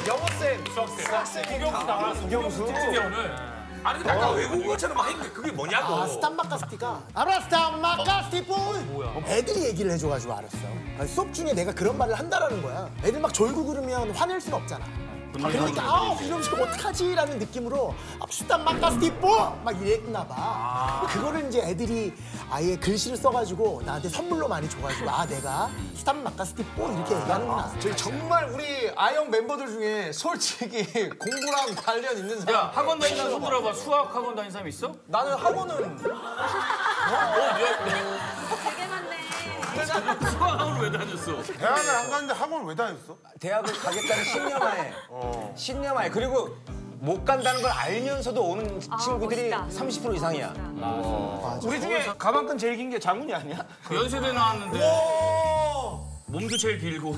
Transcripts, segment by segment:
영어쌤. 수학생. 김경수 나왔어. 김경수. 특집위원을. 아니 근데 아까 외국어처럼 막 했는데 그게 뭐냐고. 스탄마카스티가 스탄마카스티폰. 뭐야? 애들이 얘기를 해줘가지고 알았어. 아니, 수업 중에 내가 그런 말을 한다라는 거야. 애들 막 졸고 그러면 화낼 순 없잖아. 그러니까 이런 식으로 어떡하지라는 느낌으로 스탄마카스티폰 막 이랬나 봐. 그거를 이제 애들이 아예 글씨를 써가지고 나한테 선물로 많이 줘가지고 내가 스탄마카스티폰 이렇게 얘기하는구나. 저희 정말 우리 아영 멤버들 중에 솔직히 공부랑 관련 있는 사람. 야, 학원 다니는 사람 손 들어봐. 수학 학원 다니는 사람 있어? 나는 학원은 되게 많네. 수학 학원 왜 다녔어? 대학을 안 갔는데 학원 왜 다녔어? 대학을 가겠다는 신념하에. 신념하에. 그리고 못 간다는 걸 알면서도 오는 친구들이 멋있다. 30% 이상이야. 우리 중에 가방끈 제일 긴 게 장훈이 아니야? 연세대 나왔는데 몸도 제일 길고.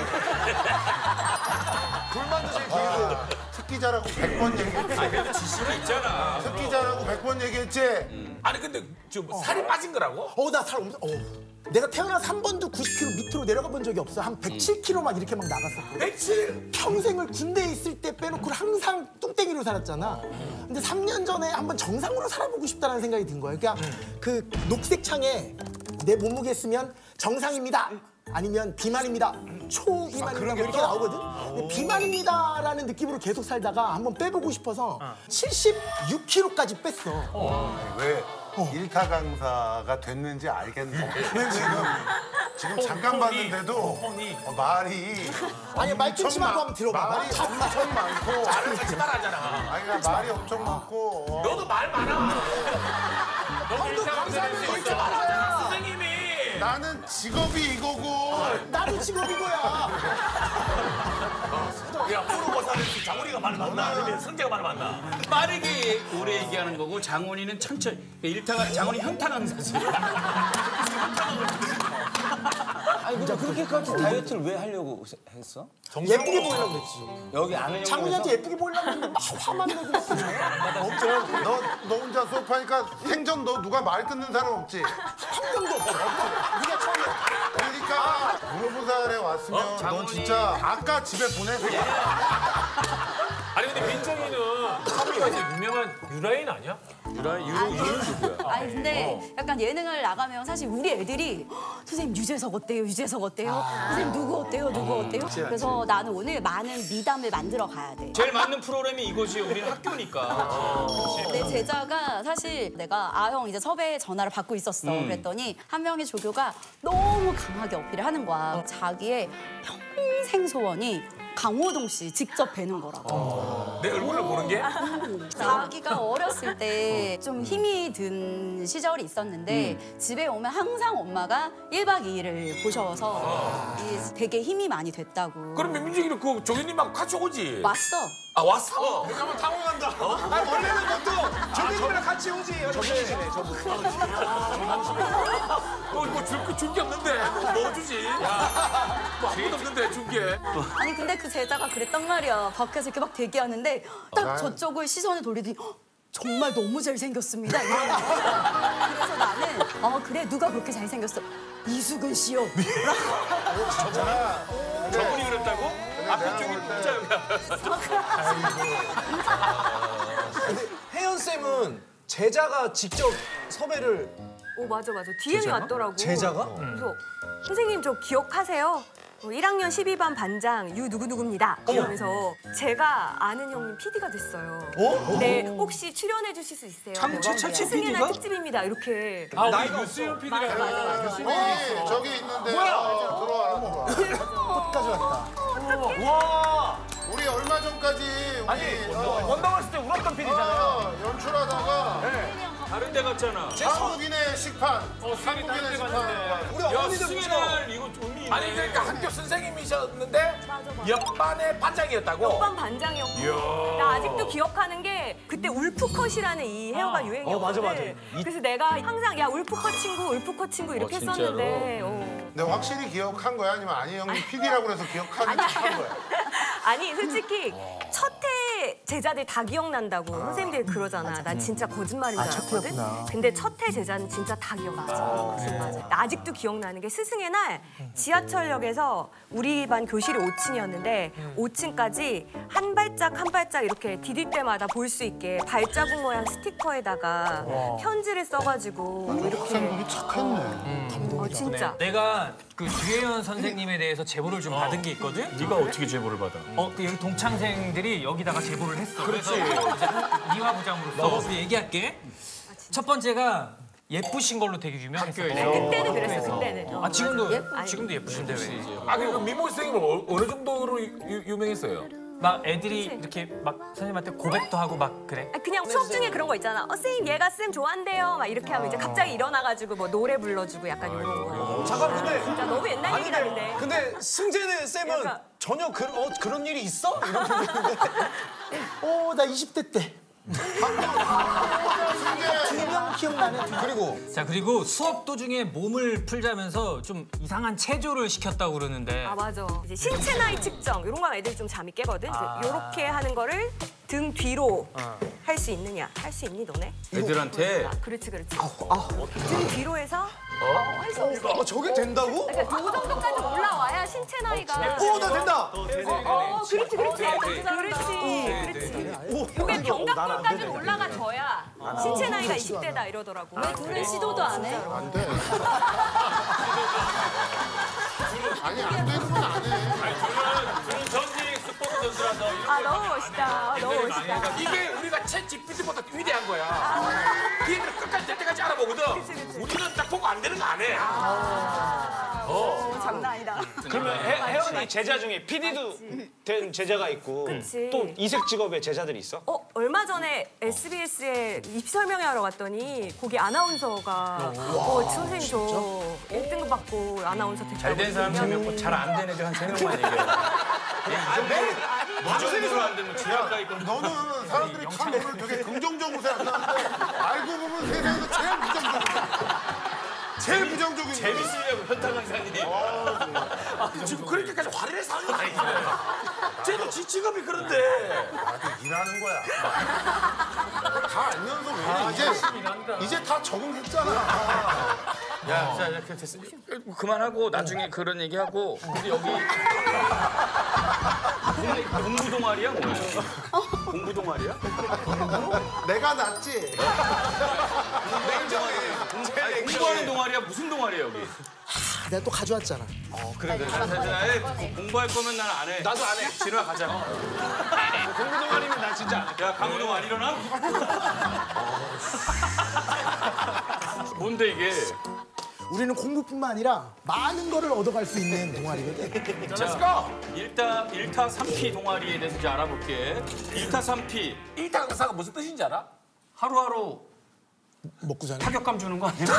불만도 제일 길고. 특기자라고 100번 얘기했지. 아니 그래도 지시가 있잖아. 특기자라고 100번 얘기했지. 아니 근데 저 살이 빠진 거라고? 나 살 엄청. 내가 태어나서 한 번도 90kg 밑으로 내려가 본 적이 없어. 한 107kg 막 이렇게 막 나갔었거든. 107? 평생을 군대에 있을 때 빼놓고 항상 뚱땡이로 살았잖아. 근데 3년 전에 한번 정상으로 살아보고 싶다는 생각이 든 거야. 그러니까 그 녹색 창에 내 몸무게 쓰면 정상입니다. 아니면 비만입니다. 초비만입니다. 뭐 이렇게 나오거든. 근데 비만입니다라는 느낌으로 계속 살다가 한번 빼보고 싶어서 76kg까지 뺐어. 왜 일타 강사가 됐는지 알겠네. 지금 잠깐 봤는데도 말이 아니 말 끊지 말고 한번 들어봐. 말이 엄청 많고. 말을 같이 말하잖아. 아니 그러니까 말이 엄청 많고. 너도 말 많아. 너도 형도 강사는 왜 이렇게 말하잖아. 선생님이. 나는 직업이 이거고. 나도 직업 이거야. 야 프로보사는 장훈이가 말 많나 아니면 성재가 말 많나? 빠르게 오래 얘기하는 거고 장훈이는 천천히. 일타가 장훈이 현타 강사지. 아니 근데 그렇게까지 다이어트를 왜 하려고 했어? 예쁘게 보이려고 그랬지. 여기 아는 형에서 장훈이한테 예쁘게 보이려고 했는데 막 화만 내고 막 그래. 너 혼자 수업하니까 생전 너 누가 말 끊는 사람 없지? 한 명도 없어. 네가 처음이야. 그러니까 프로보살에 왔으면 너 진짜 아까 집에 보내서 아니 근데 민정이는 서울가 이제 유명한 유라인 아니야? 아니 근데 약간 예능을 나가면 사실 우리 애들이 선생님 유재석 어때요? 유재석 어때요? 선생님 누구 어때요? 누구 어때요? 그래서 나는 오늘 많은 미담을 만들어 가야 돼. 제일 맞는 프로그램이 이거지. 우리는 학교니까. 내 제자가 사실 내가 형 이제 섭외 전화를 받고 있었어. 그랬더니 한 명의 조교가 너무 강하게 어필을 하는 거야. 자기의 평생 소원이 강호동 씨 직접 뵈는 거라고. 내 얼굴을 보는 게? 자기가 어렸을 때 좀 힘이 든 시절이 있었는데 집에 오면 항상 엄마가 1박 2일을 보셔서 되게 힘이 많이 됐다고. 그럼 민정이는 그 조교님하고 같이 오지? 왔어. 아 왔어? 왜냐면 당황한다. 원래는 보통 조교님이랑 같이 오지. 저분이시네, 저분. 줄게 없는데 뭐 주지? 뭐 아무것도 없는데 준 게. 아니 근데 그 제자가 그랬단 말이야. 밖에서 이렇게 막 대기하는데 딱 저쪽을 시선을 돌리더니 정말 너무 잘생겼습니다. 이러는 거야. 그래서 나는 그래 누가 그렇게 잘생겼어? 이수근 씨요. 저분이 그랬다고? 앞에 쪽이 진짜 여기 혜연 쌤은 제자가 직접 섭외를. 오 맞아. DM이 왔더라고. 제자가? 그래서 선생님 저 기억하세요? 1학년 12반 반장 유 누구누구입니다. 이러면서 제가 아는 형님 PD가 됐어요. 네, 혹시 출연해 주실 수 있어요? 참치 스승의 날 PD가? 특집입니다. 이렇게. 나이가 유수연 PD가 어, 저기 있는데. 들어와. 끝까지 왔다. 와. 우리 얼마 전까지 우리 원더걸스 때 울었던 PD잖아요. 연출하다가 다른 데 갔잖아. 한국인의 식판. 수연이 다른 데 한국인의 갔는데. 우리 야, 어머니들 수영이 있죠. 날 이거 의미 있네. 아니 그러니까 학교 선생님이셨는데 옆반의 반장이었다고? 오빠 반장이었고 나 아직도 기억하는 게 그때 울프컷이라는 이 헤어가 유행이었거든. 맞아. 그래서 내가 항상 야 울프컷 친구 이렇게 진짜로? 했었는데 근데 확실히 기억한 거야? 아니면 아니 형님 PD라고 해서 기억한 거야? 아니 솔직히 첫 해 제자들 다 기억난다고 선생님들이 그러잖아. 난 진짜 거짓말인 줄 알았거든. 근데 첫 해 제자는 진짜 다 기억나. 맞아. 아직도 기억나는 게 스승의 날 지하철역에서 우리 반 교실이 5층이었는데 5층까지 한 발짝 한 발짝 이렇게 디딜 때마다 볼 수 있게 발자국 모양 스티커에다가 편지를 써가지고 이렇게. 학생들이 착했네. 진짜. 내가 그 주혜연 선생님에 대해서 제보를 좀 받은 게 있거든. 네가 어떻게 제보를 받아? 그 여기 동창생들이 여기다가 제보를 했어. 그래서 이제 미화 부장으로서 얘기할게. 첫 번째가 예쁘신 걸로 되게 유명했어. 그때는 그랬어. 그때는. 아 지금도 예쁘신데 왜? 아 그리고 미모 선생님은 어느 정도로 유명했어요? 막 애들이 이렇게 막 선생님한테 고백도 하고 막 그래. 그냥 수업 중에 그런 거 있잖아. 선생님 얘가 쌤 좋아한대요. 막 이렇게 하면 이제 갑자기 일어나가지고 뭐 노래 불러주고 약간 이런 거. 잠깐 근데 진짜 너무 옛날 얘기다 근데. 근데 승재는 쌤은 약간- 전혀 그런 일이 있어? 이런 분인데. 나 20대 때. 분명 기억나는. 그리고 그리고 수업 도중에 몸을 풀자면서 좀 이상한 체조를 시켰다고 그러는데. 아 맞아. 이제 신체 나이 측정 이런 거 애들이 좀 잠이 깨거든. 이렇게 하는 거를 등 뒤로 할 수 있느냐? 할 수 있니 너네? 애들한테 그렇지. 등 뒤로 해서 할 수 없어. 저게 된다고? 그러니까 요 정도까지 올라와야 신체 나이가. 나 된다. 그렇지. 요게 견갑골까지 올라가줘야 신체 나이가 20대다 이러더라고. 왜 둘은 시도도 안 해? 안 돼. 아니 안 되는 건 안 해. 저는 전직 스포츠 선수라서 아 너무 멋있다. 너무 멋있다. 이게 우리가 챗 GPT보다 위대한 거야. 얘들 끝까지 될 때까지 알아보거든. 우리는 딱 보고 안 되는 거 안 해. 장난 아니다. 그러면 혜원이 제자 중에 PD도 된 제자가 있고 그치. 또 이색 직업의 제자들이 있어? 얼마 전에 SBS에 입시 설명회하러 갔더니 거기 아나운서가 선생님 저 1등급 받고 아나운서 됐다고. 잘 된 사람 3명, 잘 안 된 애들 한 3명만 얘기해. 무조건으로 안 되면 지하가 있고. 너는 사람들이 참 너를 되게 긍정적으로 생각하는데 알고 보면 세상에서 제일 부정적이야. 제일 부정적인 거야. 재밌으려고 현타 강사님. 지금 그렇게까지 화를 내서 하는 건 아니지. 쟤도 지 직업이 그런데. 나도 일하는 거야. 다 알면서 왜 이제 다 적응했잖아. 야, 자, 됐어. 그만하고 나중에 그런 얘기하고 우리 여기 공부 동아리야 뭐야? 공부 동아리야? 내가 낫지. 공부하는 동아리야? 무슨 동아리야 여기? 내가 또 가져왔잖아. 그래. 공부할 거면 난 안 해. 나도 안 해. 진우야 가자. 공부 동아리면 난 진짜 안 해. 야 강호동 안 일어나? 뭔데 이게? 우리는 공부뿐만 아니라 많은 거를 얻어갈 수 있는 동아리거든. 자, 1타 3피 동아리에 대해서 이제 알아볼게. 1타 3피. 1타 강사가 무슨 뜻인지 알아? 하루하루 먹고 자는. 타격감 주는 거 아니야?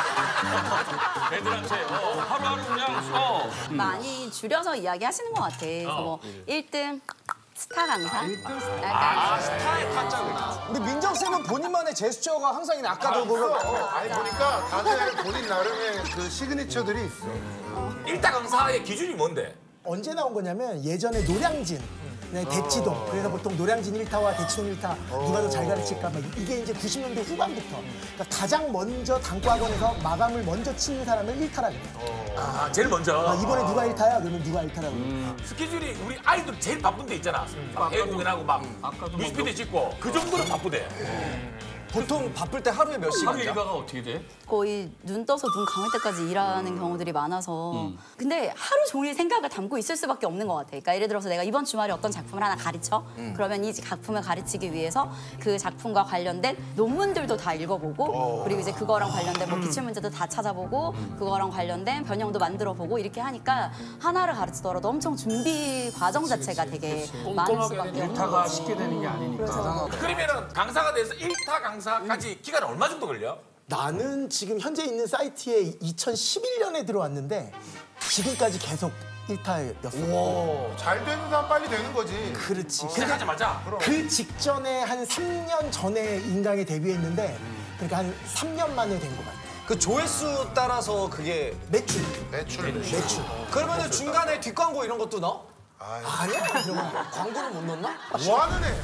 애들한테 하루하루 그냥 많이 줄여서 이야기하시는 것 같아. 그래서 뭐 1등 스타 강사? 스타의 타짜고. 우리 민정 쌤은 본인만의 제스처가 항상 있네. 아까도 아니 보니까 다들 본인 나름의 그 시그니처들이 있어. 1타 강사의 기준이 뭔데? 언제 나온 거냐면 예전에 노량진. 대치동. 그래서 보통 노량진 1타와 대치동 1타 누가 더 잘 가르칠까 막 이게 이제 90년대 후반부터. 그러니까 가장 먼저 단과학원에서 마감을 먼저 치는 사람을 1타라 그래요. 아, 제일 먼저. 이번에 누가 1타야? 그러면 누가 1타라고 그래요. 스케줄이 우리 아이들 제일 바쁜 데 있잖아. 막 애공연하고 막 뮤직비디오 찍고 그 정도로 바쁘대. 보통 바쁠 때 하루에 몇 시간 하루 자? 일과가 어떻게 돼? 거의 눈 떠서 눈 감을 때까지 일하는 경우들이 많아서 근데 하루 종일 생각을 담고 있을 수밖에 없는 것 같아. 그러니까 예를 들어서 내가 이번 주말에 어떤 작품을 하나 가르쳐 그러면 이 작품을 가르치기 위해서 그 작품과 관련된 논문들도 다 읽어보고 그리고 이제 그거랑 관련된 뭐 기출문제도 다 찾아보고 그거랑 관련된 변형도 만들어보고 이렇게 하니까 하나를 가르치더라도 엄청 준비 과정 자체가 되게 많을 수밖에 없는 일타가 거지. 쉽게 되는 게 아니니까. 그러면은 강사가 돼서 1타 강사까지 기간 얼마 정도 걸려? 나는 지금 현재 있는 사이트에 2011년에 들어왔는데 지금까지 계속 1타였어. 잘 되는 사람 빨리 되는 거지. 그렇지. 시작하자마자. 그 직전에 한 3년 전에 인강에 데뷔했는데 그러니까 한 3년 만에 된 것 같아. 그 조회수 따라서 그게 매출. 매출. 그러면은 중간에 뒷광고 이런 것도 넣어? 아니야 그러면 광고를 못 넣나? 뭐 하는 애?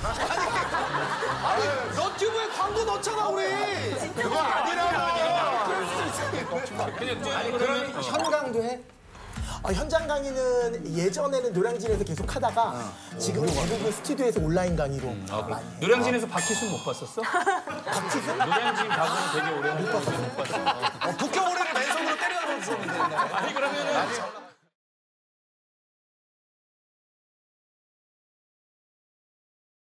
아니 너튜브에 광고 넣잖아 우리. 그거 아니라고. 그러면 현강도 해? 현장 강의는 예전에는 노량진에서 계속 하다가 지금은 대부분 스튜디오에서 온라인 강의로 많이 해요. 노량진에서 박희순 못 봤었어? 박희순? 노량진 가고는 되게 오래 못 봤어. 북경오리를 맨손으로 때려서 줬는데. 아니 그러면은